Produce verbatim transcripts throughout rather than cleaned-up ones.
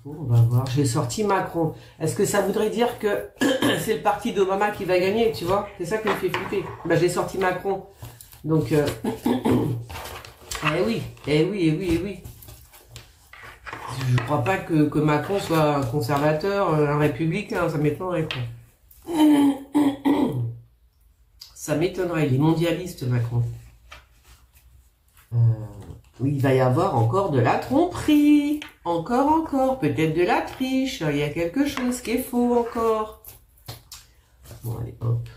Bon, on va voir. J'ai sorti Macron. Est-ce que ça voudrait dire que c'est le parti d'Obama qui va gagner, tu vois? C'est ça qui me fait flipper. Bah, j'ai sorti Macron. Donc, euh... eh oui, eh oui, eh oui, eh oui. Je crois pas que, que Macron soit un conservateur, un républicain, ça m'étonnerait, quoi. Ça m'étonnerait, il est mondialiste, Macron. Euh, oui, il va y avoir encore de la tromperie. Encore, encore, peut-être de la triche. Il y a quelque chose qui est faux encore. Bon, allez, hop.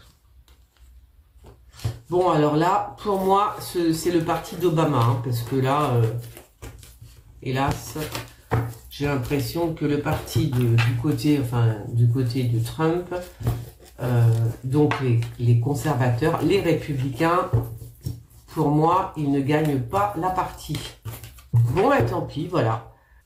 Bon, alors là, pour moi, c'est le parti d'Obama, hein, parce que là, euh, hélas, j'ai l'impression que le parti de, du côté, enfin, du côté de Trump, euh, donc les, les conservateurs, les républicains, pour moi, ils ne gagnent pas la partie. Bon, bah, tant pis, voilà.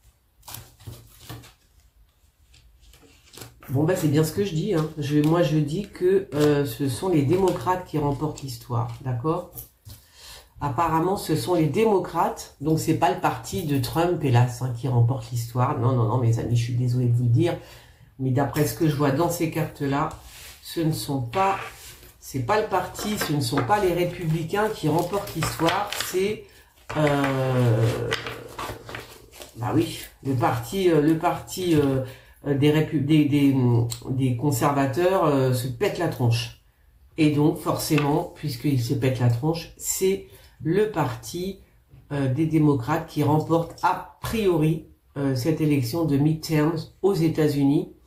Bon, bah, c'est bien ce que je dis. Hein. Je, moi, je dis que euh, ce sont les démocrates qui remportent l'histoire, d'accord? Apparemment, ce sont les démocrates, donc c'est pas le parti de Trump, hélas, hein, qui remporte l'histoire. Non, non, non, mes amis, je suis désolée de vous le dire, mais d'après ce que je vois dans ces cartes-là, ce ne sont pas, c'est pas le parti, ce ne sont pas les républicains qui remportent l'histoire, c'est, euh, bah oui, le parti, euh, le parti euh, des, des, des, des conservateurs euh, se pète la tronche. Et donc, forcément, puisqu'il se pète la tronche, c'est le parti euh, des démocrates qui remporte a priori euh, cette élection de midterms aux États-Unis.